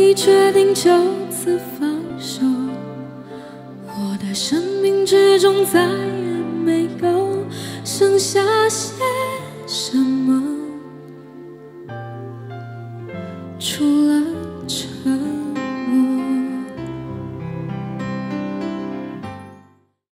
你决定就此放手，我的生命之中再也没有剩下些什么。